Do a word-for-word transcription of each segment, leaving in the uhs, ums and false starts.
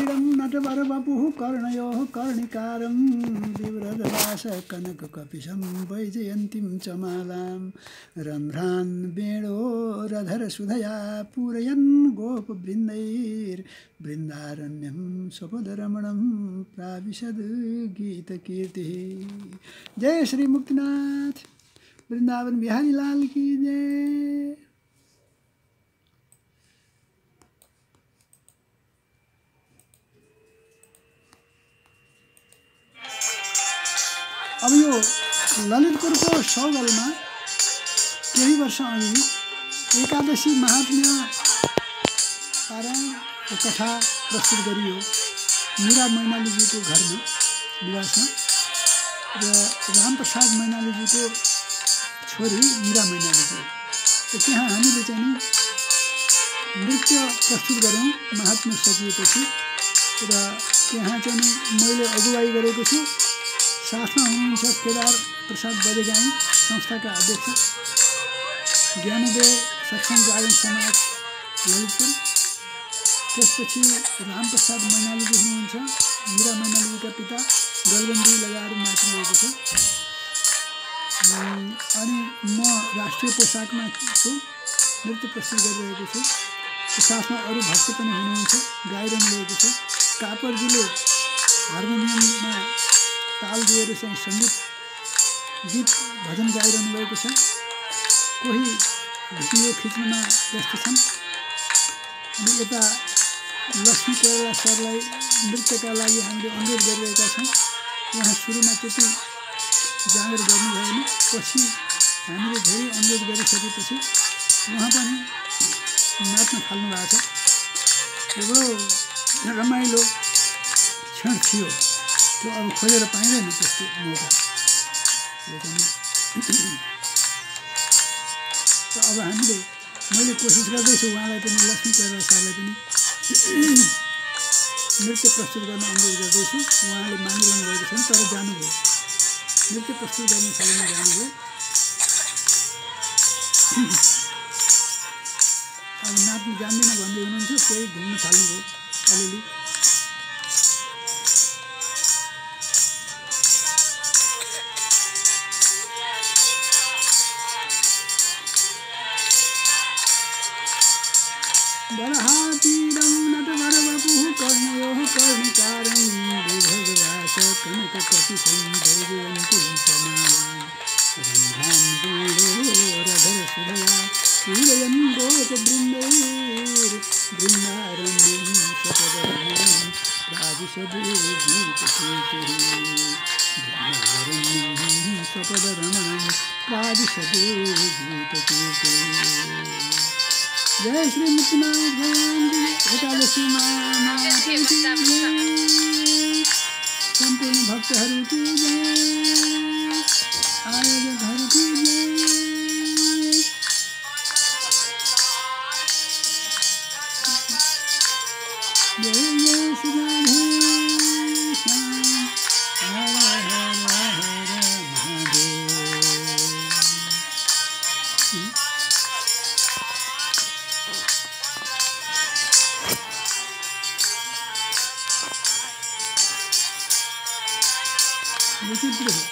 बलहातीरं नटवरवपुः कर्णयोः कर्णिकारं बिभ्रदवास कनककपिशं वैजयन्तीं च मालां रन्ध्रान् वेणोरधरसुधया पूरयन् गोपवृन्दैर्बृन्दारण्यं स्वपदरमणं प्राविशद् गीतकीर्तिः। जय श्री मुक्तिनाथ वृंदावन बिहारी लाल की जय। अब यो ललितपुरको सौगलमा केही वर्ष अघि एकादशी महात्म्य पारायणको कथा प्रस्तुत गरियो मीरा मैनालीजीको घरमा निवासमा र रामप्रसाद मैनालीजीको छोरी मीरा मैनालीजी। त्यहाँ हामीले चाहिँ नृत्य प्रस्तुत गऱ्यौँ महात्म्य सकिएपछि र त्यहाँ चाहिँ मैले अगुवाई गरेको छु। साथमा हुनुहुन्छ केदार प्रसाद बदेगाई संस्थाका अध्यक्ष, ज्ञानोदय सक्षम जागरण समाज ललितपुर। त्यसपछि रामप्रसाद मैनालीजी हुनुहुन्छ, मीरा मैनालीजीका पिता, गलबन्दी लगाएर नाचिरहेको छ। अनि म राष्ट्रिय पोसाकमा छु, नृत्य प्रस्तुत गरिरहेको छु। साथमा अरू भक्त पनि हुनुहुन्छ, गाइरहनु भएको छ। कापरजीले हार्मोनियममा ताल दिएर चाहिँ सङ्गीत गीत भजन गाइरहनु भएको छ। कोही भिडियो खिच्नुमा व्यस्त छन्। अनि यता लक्ष्मी कोइराला सरलाई नृत्यका लागि हामीले अनुरोध गरिरहेका छौँ। उहाँ सुरुमा त्यति जाँगर गर्नु भएन, पछि हामीले धेरै अनुरोध गरिसकेपछि उहाँ पनि नाच्न थाल्नु भएको छ। एउटा रमाइलो क्षण थियो, त्यो अब खोजेर पाइँदैन त्यस्तो मौका। अब हामीले मैले कोसिस गर्दैछु उहाँलाई पनि, लक्ष्मी कोइराला सरलाई पनि नृत्य प्रस्तुत गर्न अनुरोध गर्दैछु। उहाँले मानिरहनु भएको छन्, तर जानुभयो, नृत्य प्रस्तुत गर्ने थालेमा जानुभयो। अब नाच्नु जान्दैन भन्दै हुनुहुन्थ्यो, केही घुम्नु थाल्नुभयो अलिअलि। बलहातीरं नटवरवपुः कर्णयोः कर्णिकारं बिभ्रदवास कनककपिशं वैजयन्तीं च मालां रन्ध्रान् वेणोरधरसुधया पूरयन् गोपवृन्दैर्बृन्दारण्यं स्वपदरमणं प्राविशद् गीतकीर्तिः। बृन्दारण्यं स्वपदरमणं प्राविशद् गीतकीर्तिः। जय श्री मुक्तिनाथ भगवान की एकादशी माता की जय, संपूर्ण भक्तहरू की जय, आयोजकहरू की जय। जय जय श्री राधे श्याम, हर हर हर महादेव। विचित्र है।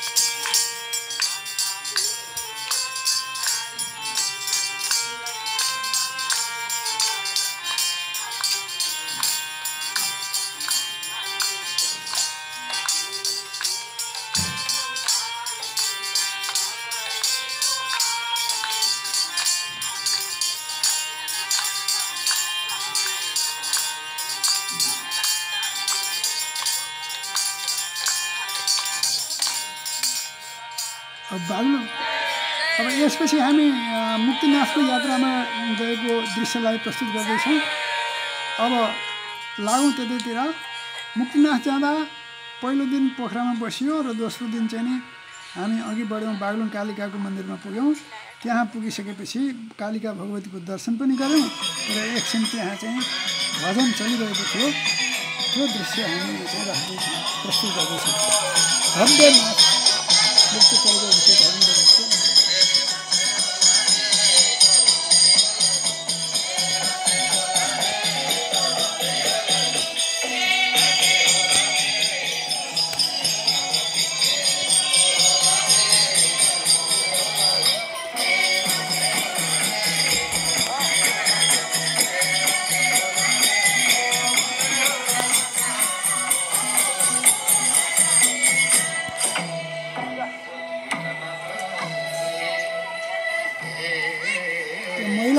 अब बाग्नु अब यसपछि हामी मुक्तिनाथको यात्रामा गएको दृश्यलाई प्रस्तुत गर्दैछौँ। अब लागौँ त्यतैतिर। मुक्तिनाथ जाँदा पहिलो दिन पोखरामा बसियो र दोस्रो दिन चाहिँ नि हामी अघि बढ्यौँ, बागलुङ कालिकाको मन्दिरमा पुग्यौँ। त्यहाँ पुगिसकेपछि कालिका भगवतीको दर्शन पनि गऱ्यौँ र एकछिन त्यहाँ चाहिँ भजन चलिरहेको थियो। त्यो दृश्य हामी चाहिँ राख्दैछौँ, प्रस्तुत गर्दैछौँ। भव्य नाच नृत्य चलिरहेको थियो, भजन गरेको थियो।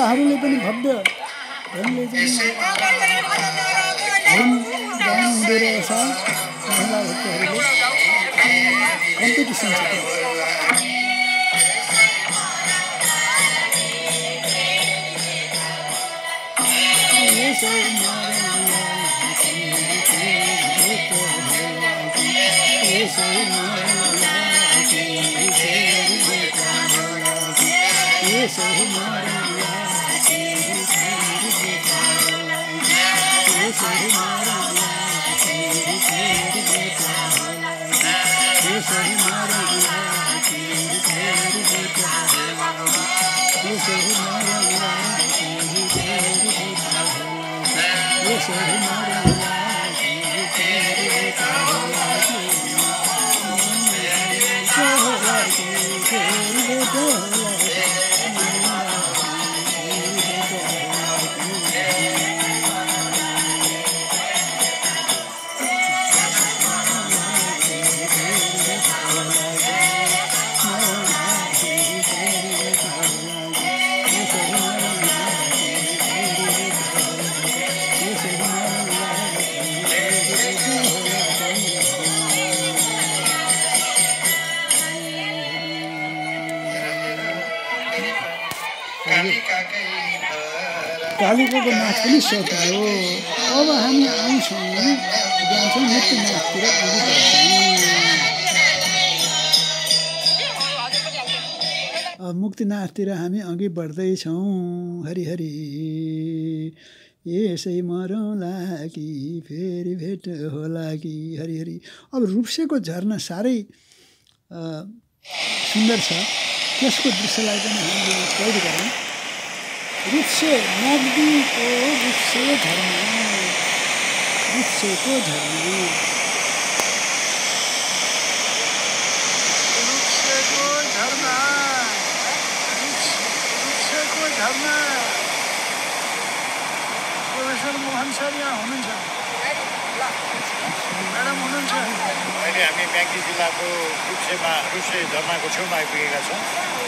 उहाँहरूले पनि भव्य ढङ्गले चाहिँ भजन गाउनु हुँदो रहेछ महिला भक्तहरूले कम्पिटिसन छ कालिकाको नाच पनि सकियो अब हामी आउँछौँ जान्छौँ मुक्ति नाचतिर अघि बढ्छौँ मुक्तिनाथतिर हामी अघि बढ्दैछौँ हरिहरि यसै मरौँला कि फेरि भेट होला कि हरिहरि। अब रूप्सेको झरना साह्रै सुन्दर छ त्यसको दृश्यलाई पनि हामीले कैद गरौँ। रूप्से नदीको रूप्से झरना रूप्सेको झरना रूप्सेको झरना रूप्सेको झरना। प्रोफेसर मोहन सर यहाँ हुनुहुन्छ, म्याडम हुनुहुन्छ। अहिले हामी म्याग्दी जिल्लाको रूप्सेमा रूप्से झरनाको छेउमा आइपुगेका छौँ।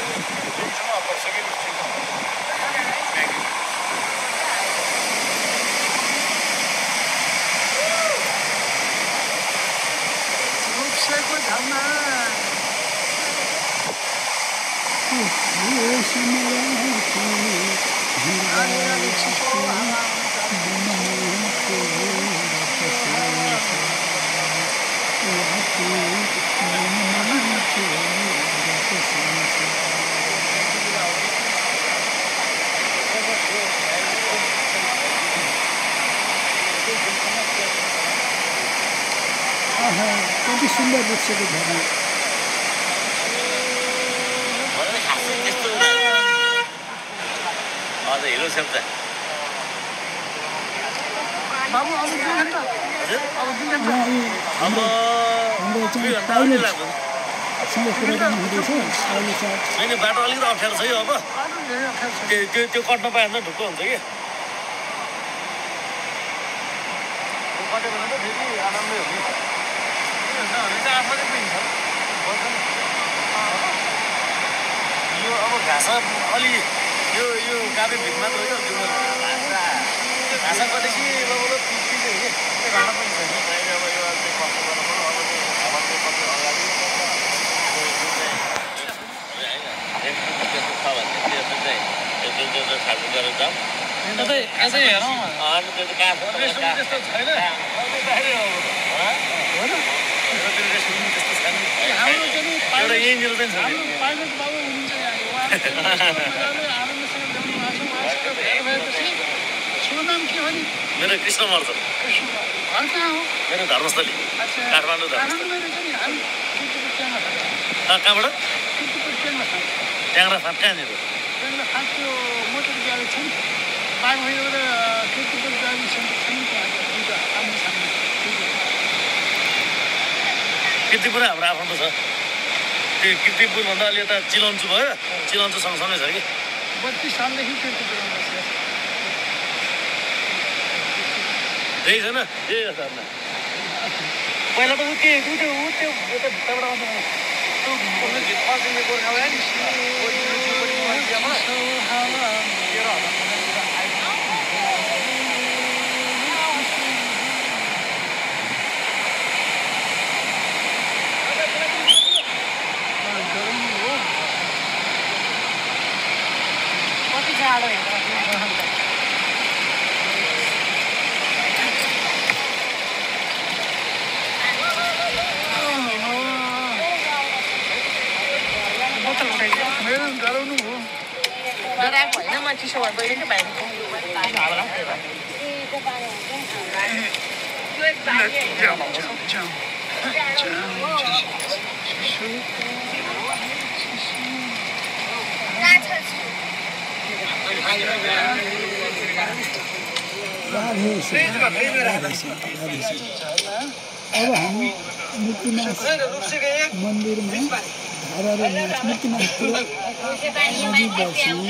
रूप्सेको झरना कति सुन्दर रूप्सेको झरना। हिरो सेप्चा बाबु अब के भन्छ अब के भन्छ हाम्रो हाम्रो चाहिँ पाइलटसँग कुराकानी हुँदैछ अहिले सर। होइन बाटो अलिकति अप्ठ्यारो छ यो। अब त्यो त्यो त्यो कट्न पायो भने ढुक्क हुन्छ कि कट्यो भने त फेरि आरामले हुन्छ। यो अब घाँस अलि यो यो काबे भित मात्र हो। यो घाँस कति लगभग पिछे हो कि भाँडा पनि छैन। अब यो चाहिँ कस्तो गर्नु पर्यो। अब चाहिँ हावा चाहिँ कति अगाडि छ भने त्यसमा चाहिँ त्यो त्यो साथी गरेर जाउँ। यतै यतै हेरौँ अनि त्यो त काठ त्यस्तो छैन हाम्रो चाहिँ एउटा यहीँनिर चाहिँ छ। पाइलट बाबु हुनुहुन्छ यहाँ आरामसँग ल्याउनु भएको छ। भएपछि शुभ नाम के हो नि? मेरो कृष्ण मर्छन्। घर कहाँ हो? मेरो धर्मस्थली काठमाडौँ धर्मस्थली। कहाँबाट? ट्याङ्रा फाँट कहाँनिर? ट्याङ्रा फाँट त्यो मोटर ग्यारेज छ नि बाघ भइबाट किर्तिपुर ड्राइभिङ सेन्टर छ नि त्यहाँ दुईवटा आम्ने सामने। किर्तिपुर हाम्रो आफ्नो छ। त्यो किर्तिपुरभन्दा अलि यता चिलन्चु भयो। चिलन्चु सँगसँगै छ कि। बत्तिस सालदेखि किर्तिपुरमा बसेको छ। त्यही छैन ए झर्ना पहिला त ऊ के ऊ त्यो ऊ त्यो यता भित्रबाट आउँछ। गीत फाल्ने गोर्खालाई नि कोही युट्युबपट्टि मान्छेमा कति जाडो हेर मेरो डराउनु हो डराएको होइन म चिसो भएर गएँ कि बाहिर अब हामी मुक्तिनाथ मन्दिरमा धाराहरू नाच मुक्तिनाथको नजिक बस्छौँ।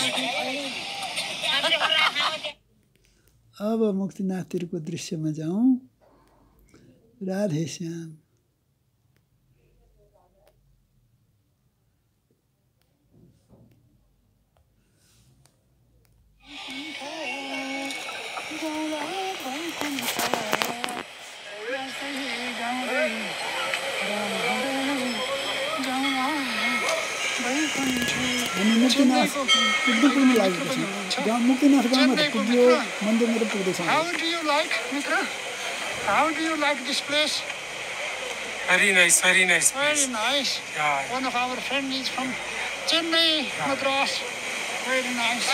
अब मुक्तिनाथतिरको दृश्यमा जाउँ। राधे श्याम। हामी मुक्तिनाथ पुग्नु पुग्नु लागेको छौँ। गाउँ मुक्तिनाथ गाउँमा त पुग्यो मन्दिरमा त पुग्दैछौँ। How do you like, Mitra? How do you like this place? Very nice, very nice Very place. nice. Yeah. One of our friends is from Chennai, Madras. Very nice.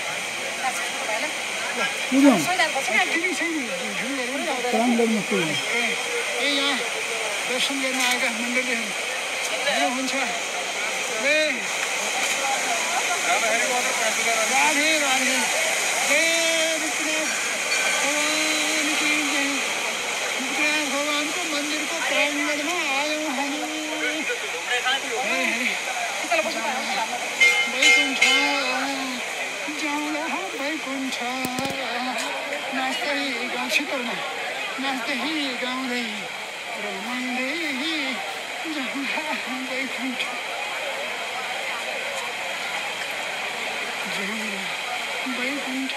पुग्यौँ फेरि चाहिँ प्राङ्गणमा पुग्यौँ। ए यहाँ दर्शन गर्न आएका मण्डलीहरू हेलो हुन्छ ए राधे राधे जय मुक्तिनाथ भगवान की जय। मुक्तिनाथ भगवानको मन्दिरको प्राङ्गणमा आयौँ हामी। हरे हरे वैकुण्ठ जाउँला वैकुण्ठ नाच्दै गाउँ शीतलमा नाच्दै गाउँदै रमाउँदै जाउँला वैकुण्ठ जाउँला वैकुण्ठ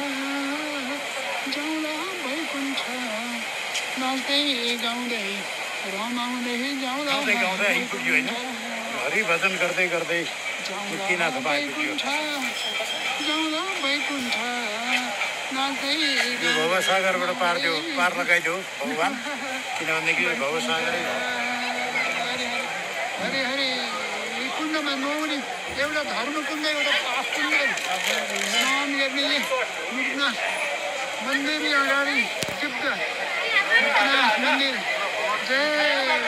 जाउँला वैकुण्ठ नाच्दै गाउँदै रमाउँदै जाउँला गाउँदै गाउँदै आइपुग्यो होइन हरि भजन गर्दै गर्दै मुक्तिनाथ आइपुग्यो। जाउँला वैकुण्ठ नाच्दै यो भवसागरबाट पार दियो पार लगाइदियो भगवान किनभनेदेखि भवसागरै हो। हरे हरे कुण्डमा नौनी एउटा धर्म कुण्ड एउटा पाप कुण्ड स्नान गर्ने मुक्तिनाथ मन्दिर अगाडि चिप्क मुक्तिनाथ मन्दिर जय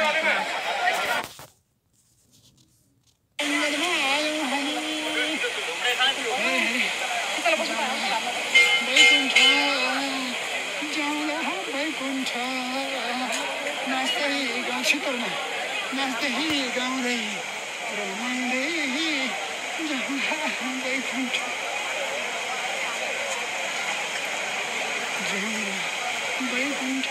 आयौँ हामी। वैकुण्ठ जाउँला वैकुण्ठ नाच्दै गाउँ शीतलमा नाच्दै गाउँदै रमाउँदै जाउँला वैकुण्ठ जाउँला वैकुण्ठ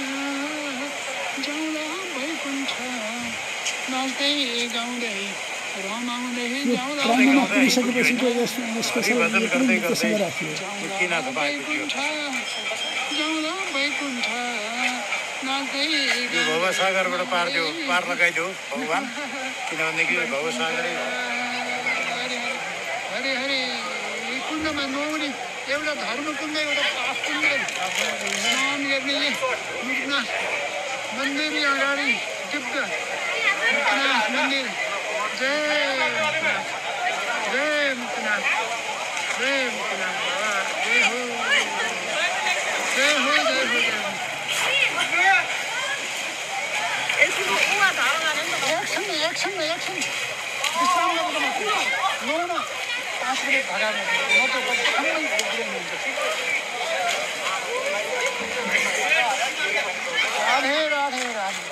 जाउँला वैकुण्ठ नाच्दै गाउँदै रमाउँदै जाउँला प्राङ्गणमा पुगिसकेपछि त यस यसको भजन पनि गर्दै त्यससँग गर्दै राखियो। मुक्तिनाथ आइपुग्यो। जाउँला वैकुण्ठ नाच्दै यो भवसागरबाट पार दियो पार लगाइदियो भगवान किनभनेदेखि भवसागरै हो। हरे हरे कुण्डमा नौनी एउटा धर्म कुण्ड एउटा पाप कुण्ड स्नान गर्ने मुक्तिनाथ मन्दिर अगाडि चिप्क मुक्तिनाथ मन्दिर जय जय मुक्तिनाथ जय मुक्तिनाथ बाबा जय हो जय हो जय हो जय हो। एकछिन एकछिन एकछिन विश्राम गर्नु मात्रै नौमा पाँच मिनट भगार्नु म त ठम्मै उब्रिनुहुन्छ। राधे राधे राधे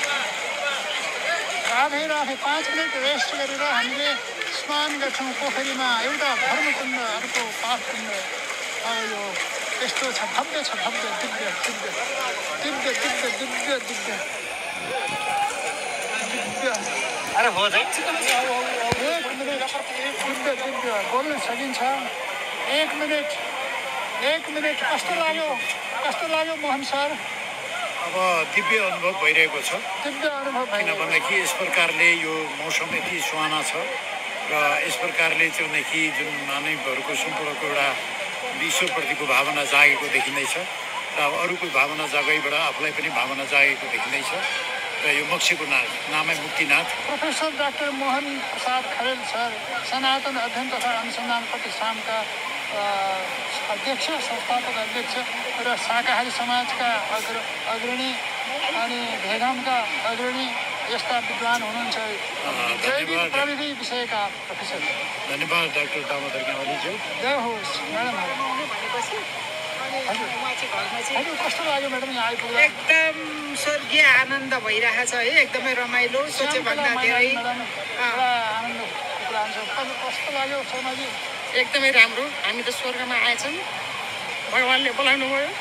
राधे राधे पाँच मिनट रेस्ट गरेर हामीले स्नान गर्छौँ पोखरीमा। एउटा धर्मकुण्ड अर्को पापकुण्ड। अब यो यस्तो छ भव्य छ भव्य दिव्य दिव्य दिव्य दिव्य दिव्य दिव्य दिव्य अरे हो चाहिँ एक मिनट दिव्य दिव्य बोल्न सकिन्छ एक मिनट एक मिनट कस्तो लाग्यो कस्तो लाग्यो मोहन सर अब दिव्य अनुभव भइरहेको छ दिव्य अनुभव भयो किनभनेदेखि यस प्रकारले यो मौसम यति सुहाना छ र यस प्रकारले चाहिँदेखि जुन मानवहरूको सम्पूर्णको एउटा विश्वप्रतिको भावना जागेको देखिँदैछ र अब अरूको भावना जागैबाट आफूलाई पनि भावना जागेको देखिँदैछ र यो मक्सीको नाम नामै Muktinath professor doctor Mohan Prasad Kharel sir सनातन अध्ययन तथा अनुसन्धान प्रतिष्ठानका अध्यक्ष संस्थापक अध्यक्ष र शाकाहारी समाजका अग्र अग्रणी अनि भेगामका अग्रणी यस्ता विद्वान हुनुहुन्छ जैविक प्रविधि विषयका प्रोफेसर धन्यवाद डाक्टर दामोदर ज्ञावलीज्यू जय होस् म्याडम हजुर कस्तो लाग्यो म्याडम यहाँ आइपुग्दा एकदम स्वर्गीय आनन्द भइरहेछ है एकदमै रमाइलो सोचेभन्दा धेरै आनन्दको कुरा हुन्छ कस्तो लाग्यो शर्माजी एकदमै राम्रो हामी त स्वर्गमा आएछौँ भगवान्ले बोलाउनु भयो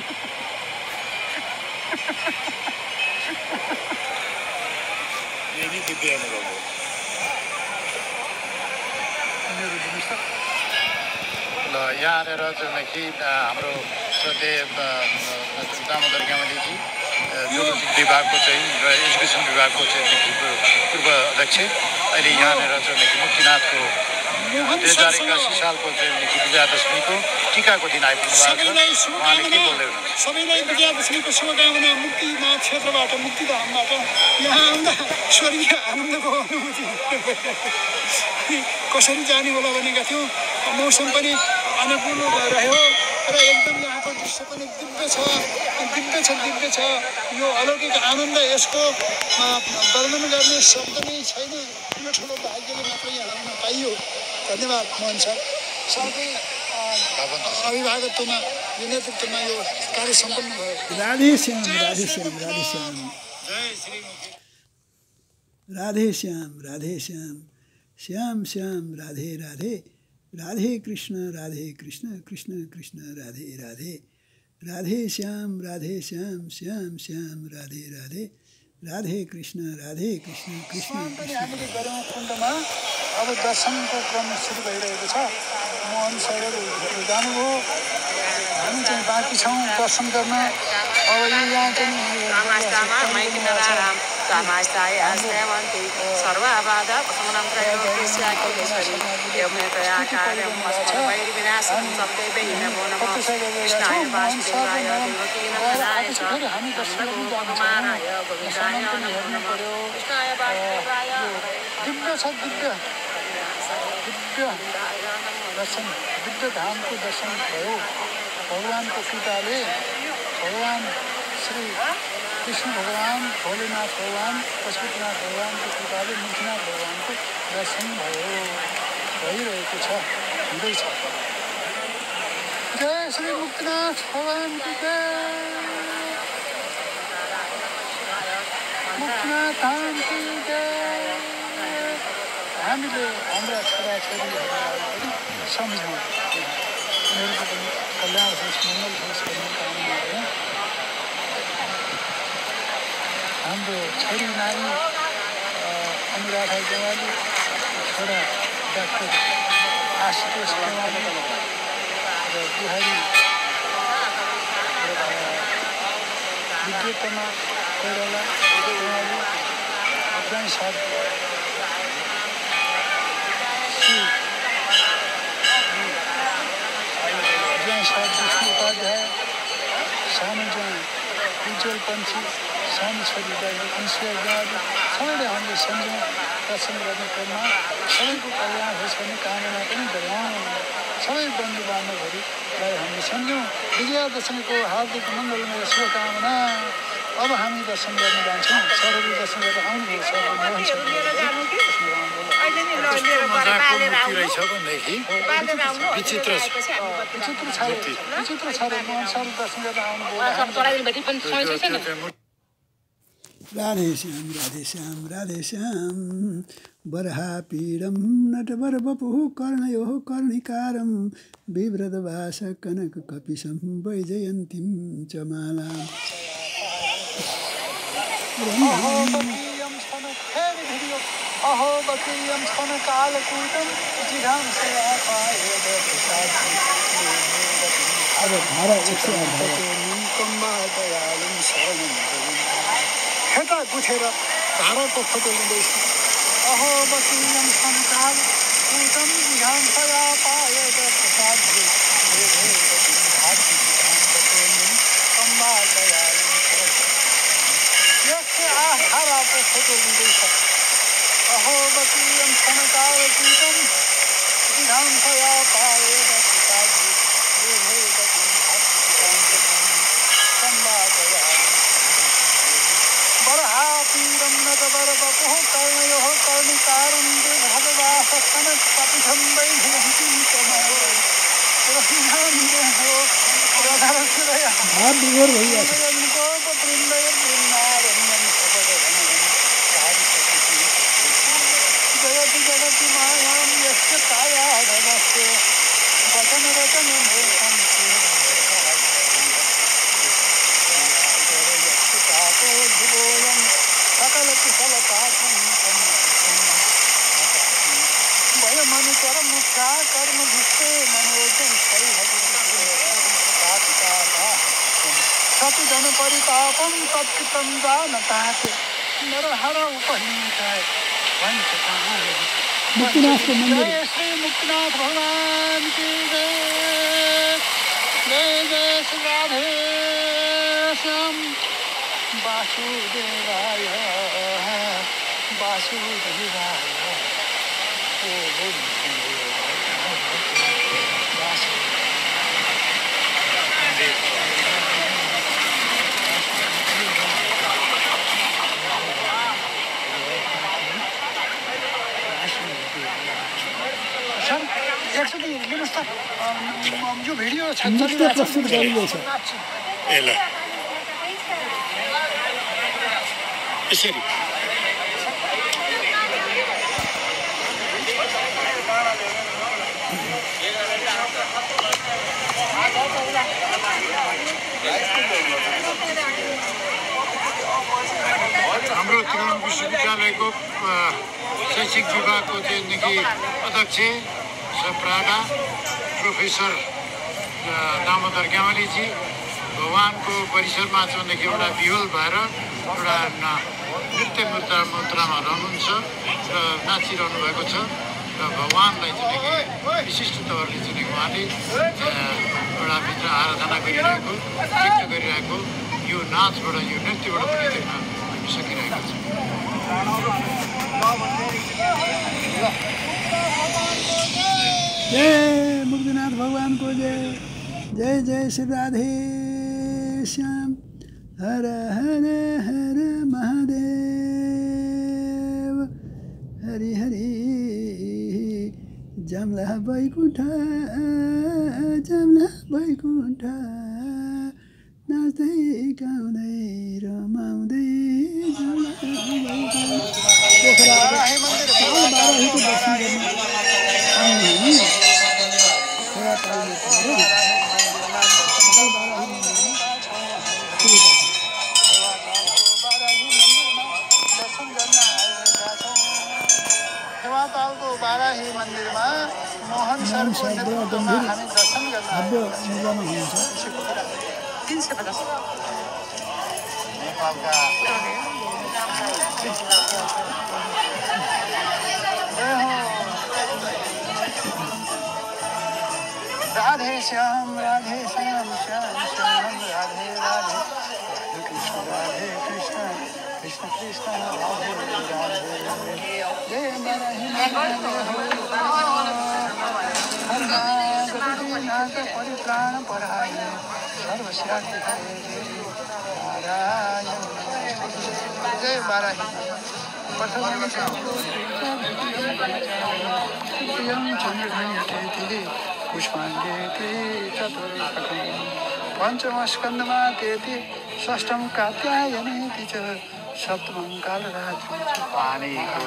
यही दिव्य अनुभव हो ल यहाँ आएर चाहिँ हाम्रो श्रद्धेय दामोदर ज्ञावलीजी जोलोजी विभागको चाहिँ र एजुकेसन विभागको चाहिँ पूर्व अध्यक्ष अहिले यहाँनिर चाहिँ मुक्तिनाथको दुई हजार एकासी सालको चाहिँ विजयादशमीको टिकाको दिन आइपुग्नु भएको छ उहाँले के बोल्दै हुनुहुन्छ सबैलाई विजयादशमीको शुभकामना मुक्तिनाथ क्षेत्रबाट मुक्तिधामबाट यहाँ आउँदा स्वर्गीय आनन्दको अनुभूति कसरी जाने होला भनेका थियौँ मौसम पनि अनुकूल रह्यो र एकदम यहाँको दृश्य पनि दिव्य छ दिव्य छ दिव्य छ यो अलौकिक आनन्द यसको वर्णन गर्ने शब्द नै छैन ठुलो ठुलो भाग्यले मात्रै यहाँ आउन पाइयो धन्यवाद मोहन सर सरकै अभिभावकत्वमा यो नेतृत्वमा यो कार्य सम्पन्न भयो राधे श्याम राधे श्याम राधे श्याम राधे श्याम राधे श्याम श्याम श्याम राधे राधे राधे कृष्ण राधे कृष्ण कृष्ण कृष्ण राधे राधे राधे श्याम राधे श्याम श्याम श्याम राधे राधे राधे कृष्ण राधे कृष्ण कृष्ण पनि हामीले गऱ्यौँ कुण्डमा अब दर्शनको क्रम सुरु भइरहेको छ मोहन सरहरू जानुभयो हामी चाहिँ बाँकी छौँ दर्शन गर्न अब यो यहाँ चाहिँ दिव्य छ दिव्य दिव्य दर्शन दिव्य धामको दर्शन भयो भगवानको कृपाले भगवान श्री कृष्ण भगवान भोलेनाथ भगवान पशुपतिनाथ भगवानको कृपाले मुक्तिनाथ भगवानको दर्शन भयो भइरहेको छ हुँदैछ जय श्री मुक्तिनाथ भगवानको जय मुक्तिनाथ धामको जय हामीले हाम्रा छोराछोरीहरूलाई पनि सम्झौँ उनीहरूको पनि कल्याण होस् मङ्गल होस् भन्ने कामना गरौँ हाम्रो छोरी नानी अनुराधा गेवाली छोरा डाक्टर आशुतोष गेवाली र बिहारी विद्युतमा कोइराला गेवाली अफगान साथ साथ विष्णु उपाध्याय सानो चाहिँ उज्जवल पन्थी सानो छोरी दाजु अनुसुया गेवाली सबैले हामीले सम्झौँ दर्शन गर्ने क्रममा सबैको कल्याण होस् भन्ने कामना पनि गरौँ सबै बन्धु बान्धवहरूलाई हामीले सम्झौँ विजयादशमीको हार्दिक मङ्गलमय शुभकामना अब हामी दर्शन गर्न जान्छौँ सरहरू दर्शन गरेर आउनुभयो सर मोहन सर विचित्र विचित्र छ विचित्र छ र मोहन सर दर्शन गरेर आउनुभयो राधे श्याम राधे श्याम राधे श्याम बर्हापीडं नटवर वपुः कर्णयोः कर्णिकारं बिभ्रतभाष कनककपिशं वैजयन्तीं च मालाम् भिडियो अहो बकीयं क्षणकालकूटं जिघांसयापायेद अब धारा एक सय आठ धारा दयालुं शरणं खेता गुठेर धाराको फोटो लिँदैछ अहो बकीयं क्षणकालकूटं जिघांसयापायेद धाराको फोटो लिँदैछ अहो बकीयं क्षणकालकूटं जिघांसयापायेद बरहापीडं न च बरवपुः कर्णयोः कर्णिकारं भगवासस्तनत्पतिशं जयति जगति मायां यस्य कायाधनस्य वचन रचन मूर्खं ध्रुवोऽयं सकलकुशलपाठं वयमनुकरमुख्या कर्मभिष्टे मनोजं सतजन परितापं तत्कृतं जानताते नरहर उपनीताय मुक्तिनाथ को मंदिर जय श्री मुक्तिनाथ भगवान की जय जय जय श्री राधे श्याम वासुदेवाय वासुदेवाय एकचोटि लिनुहोस् त यो भिडियो नृत्य प्रस्तुत गरिँदैछ ए ल यसरी हाम्रो त्रिभुवन विश्वविद्यालयको शैक्षिक विभागको चाहिँ अध्यक्ष सप्राडा प्रोफेसर दामोदर ग्यावालीजी भगवानको परिसरमा चाहिँ एउटा विहुल भएर एउटा नृत्य मुद्रा मुद्रामा रहनुहुन्छ र नाचिरहनु भएको छ र भगवानलाई चाहिँ विशिष्ट तवरले चाहिँ उहाँले एउटा भित्र आराधना गरिरहेको व्यक्त गरिरहेको यो नाचबाट यो नृत्यबाट पनि देख्न सकिरहेको छ जय मुक्तिनाथ भगवान को जय जय जय श्री राधे श्याम हर हर हर महादेव हरि हरि जमला बैकुण्ठ जमला बैकुण्ठ नाच्दै गाउँदै रमाउँदै जमला बैकुण्ठ बाराहीको दर्शन गर्न आउनु सेवा पाउने हेवातालको बाराही मन्दिरमा मोहन सरको नेतृत्वमा हामी दर्शन गर्न भव्य निर्माण हुन्छ नेपालका राधे श्याम राधे श्याम श्याम श्याम राधे राधे कृष्ण राधे कृष्ण कृष्ण कृष्ण राधे राधे जय नाथ परित्राण पराय सर्वस्यार्थ नारायण जय बाराही पुष्पाण्डे पञ्चमस्कन्धमा तेति षष्ठम कात्यायनेति च सप्तमं कालरात्रि पानीको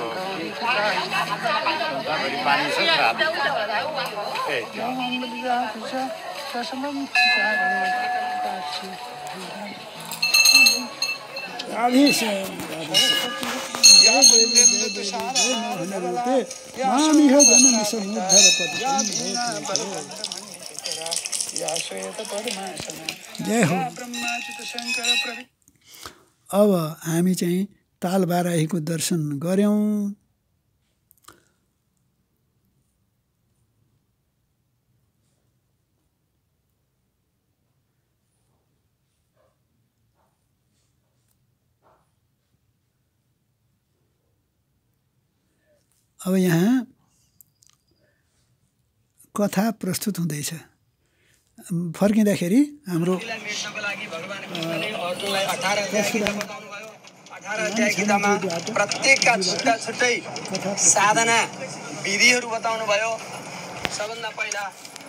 पानी छ दशमं राधे श्याम राधे श्याम जय देवी जय देवी जय मोहन रूपे मामिह जन्म समुद्धर पद जय हो। अब हामी चाहिँ तालबाराहीको दर्शन गर्यौं। अब यहाँ कथा प्रस्तुत हुँदैछ। फर्किँदाखेरि हाम्रो प्रत्येकका छुट्टा छुट्टै साधना विधिहरू बताउनु भयो। सबभन्दा पहिला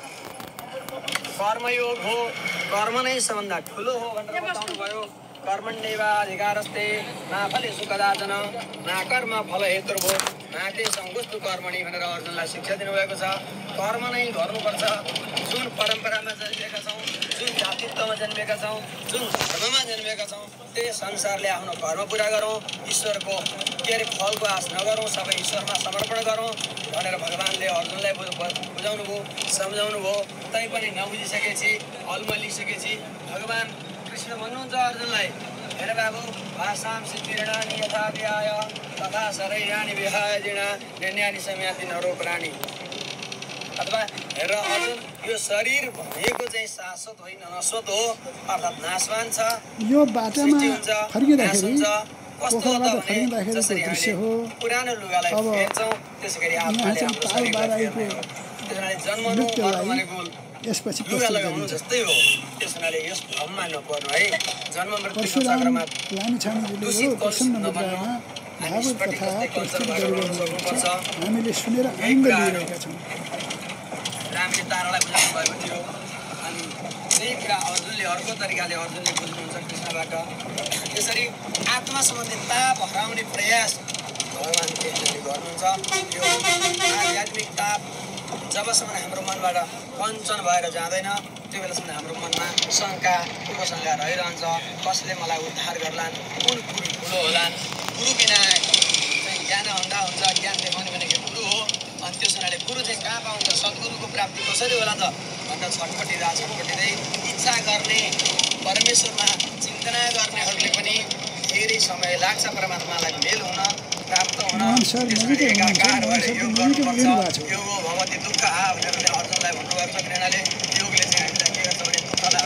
कर्मयोग हो, कर्म नै सबभन्दा ठुलो हो भनेर बताउनु भयो। कर्मण्येवाधिकारस्ते ना फलेषु कदाचन ना कर्म फल हेतुर्भो नाते संगुस्तु कर्मणि भनेर अर्जुनलाई शिक्षा दिनुभएको छ। कर्म नै गर्नुपर्छ। जुन परम्परामा जन्मेका छौँ, जुन जातित्वमा जन्मेका छौँ, जुन धर्ममा जन्मेका छौँ, त्यही संसारले आफ्नो कर्म पुरा गरौँ। ईश्वरको के अरे फलको आश नगरौँ, सबै ईश्वरमा समर्पण गरौँ भनेर भगवान्ले अर्जुनलाई बुझाउनु भयो, सम्झाउनु भयो। तै पनि नबुझिसकेपछि, अल्मलिसकेपछि भगवान् कृष्ण भन्नुहुन्छ अर्जुनलाई, हेर बाबु, भाषां सिद्धिर्णानि यथा व्याय तथा शरीराणि विहाय जिणा निर्ण्यानि सम्याति नरो प्राणी। अथवा हेर अर्जुन, यो शरीर भनेको चाहिँ शाश्वत होइन, नश्वत हो, अर्थात् नाशवान छ। यो बाटोमा फर्किँदाखेरि पोखराबाट फर्किँदाखेरिको दृश्य हो। पुरानो लुगालाई फेर्छौँ, त्यसैगरी आत्माले हाम्रो शरीरको जन्मनु भनेको यसपछि लुगा लगाउनु जस्तै हो। त्यस हुनाले यस भ्रममा नपर्नु है। जन्म मृत्युको चक्रमा दूषित कलुष नबन्नु। हामी कथा प्रस्तुत गरिरहेका हामीले सुनेर आनन्द लिइरहेका छौँ। रामले तारालाई बुझाउनु भएको थियो अनि त्यही कुरा अर्जुनले अर्को तरिकाले अर्जुनले बुझ्नुहुन्छ कृष्णबाट। त्यसरी आत्मा सम्बन्धी ताप हराउने प्रयास भगवान् कृष्णले गर्नुहुन्छ। यो आध्यात्मिक ताप जबसम्म हाम्रो मनबाट कञ्चन भएर जाँदैन त्यो बेलासम्म हाम्रो मनमा शङ्का उपशङ्का रहिरहन्छ। कसले मलाई उद्धार गर्लान्, कुन गुरु ठुलो होलान्, गुरु बिना चाहिँ ज्ञान अन्धा हुन्छ, ज्ञान देखाउने भनेको गुरु हो। अनि त्यस हुनाले गुरु चाहिँ कहाँ पाउँछ, सद्गुरुको प्राप्ति कसरी होला त भनेर छटपटिँदा छटपटिँदै इच्छा गर्ने परमेश्वरमा चिन्तना गर्नेहरूले पनि धेरै समय लाग्छ परमात्मालाई मेल हुन, प्राप्त हुन। त्यसरी एकाकार भएर योग गर्नुपर्छ। योग हो भगवती दुःख आ भनेर अर्जुनलाई भन्नुभएको छ। प्रेरणाले योगले चाहिँ हामीलाई के गर्छ भने दुःखलाई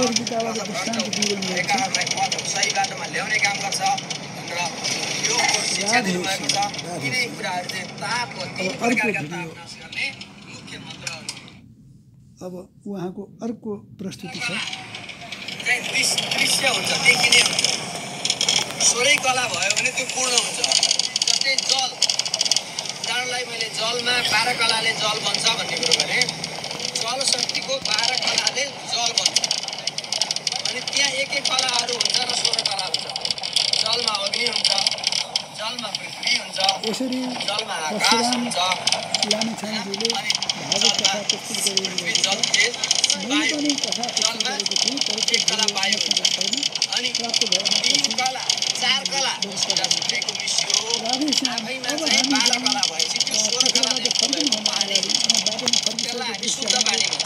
एकाकारलाई पद सही बाटोमा ल्याउने काम गर्छ भनेर योगको शिक्षा दिनुभएको छ। यिनै कुराहरू चाहिँ ताप हो, तीन प्रकारका ताप नाश गर्ने मुख्य मन्त्रहरू। अब उहाँको अर्को प्रस्तुति छ। चाहिँ दृश्य हुन्छ, देखिने हुन्छ। सोरै कला भयो भने त्यो पूर्ण हुन्छ। जस्तै जल, उदाहरणलाई मैले जलमा बाह्र कलाले जल बन्छ भन्ने कुरो गरेँ। जल शक्तिको बाह्र कलाले जल बन्छ। अनि त्यहाँ एक एक कलाहरू हुन्छ र सोह्र कला हुन्छ। जलमा अग्नि हुन्छ, जलमा पृथ्वी हुन्छ, जलमा आकाश हुन्छ, अनि जलमा पृथ्वी जल तेज वायु, जलमा एक कला वायु हुन्छ। अनि तीन कला चार कला जस्तैको मिश्र हो। आफैमा चाहिँ बाह्र कला भएपछि त्यो सोह्र कलाले पानी, त्यसलाई हामी शुद्ध पानी भन्छ।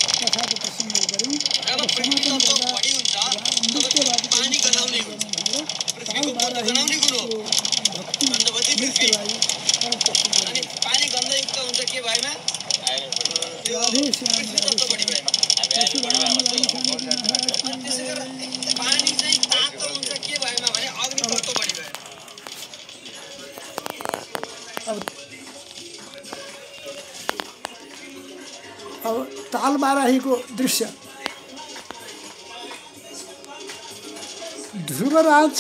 जब पृथ्वी तत्त्व बढी हुन्छ तब पानी गनाउने हुन्छ। पृथ्वीको बोध गनाउने कुरो हो गन्धवती पृथ्वी। अनि पानी गन्धयुक्त हुन्छ के भएमा, त्यो पृथ्वी तत्त्व बढी भएमा। अनि त्यसै गरेर पानी चाहिँ तातो हुन्छ के भएमा भने अग्नि तत्त्व बढी भएमा। अब तालबाराहीको दृश्य। ध्रुवराज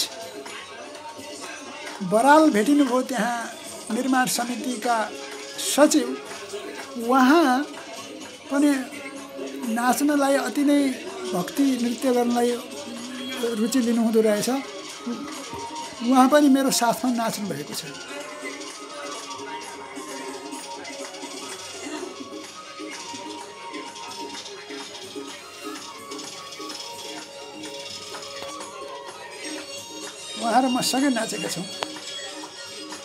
बराल भेटिनुभयो त्यहाँ निर्माण समितिका सचिव। उहाँ पनि नाच्नलाई अति नै भक्ति नृत्य गर्नलाई रुचि लिनुहुँदो रहेछ। उहाँ पनि मेरो साथमा नाच्नु भएको छ। उहाँ र म सँगै नाचेका छौँ।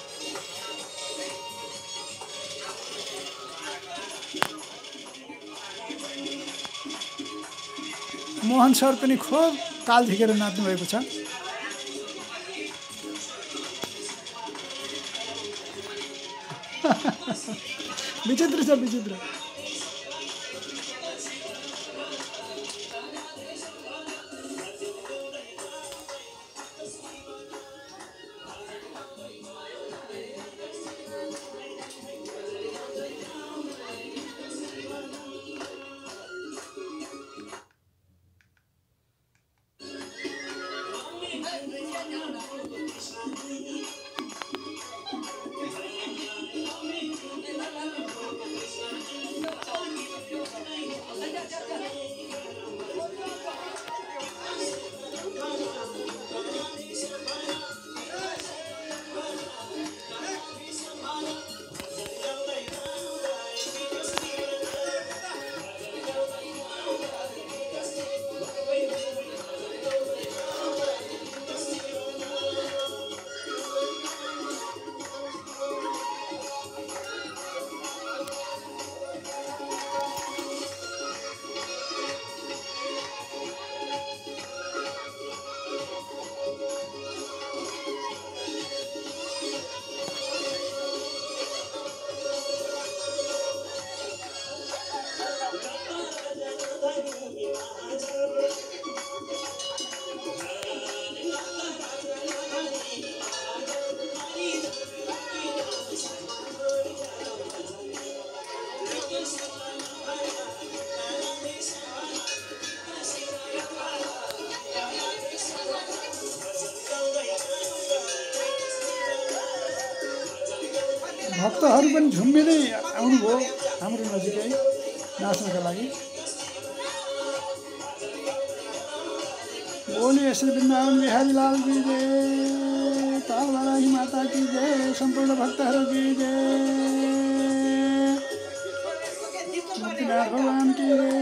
मोहन सर पनि खुब ताल झिकेर नाच्नु भएको छ। विचित्र छ विचित्र। भक्तहरू पनि झुम्बिँदै आउनुभयो हाम्रो नजिकै नाच्नका लागि। बोलिए श्री वृन्दावन बिहारी लाल की जय, कालबालाही माता की जय, सम्पूर्ण भक्तहरू की जय, भक्तिनाथ भगवान की जय।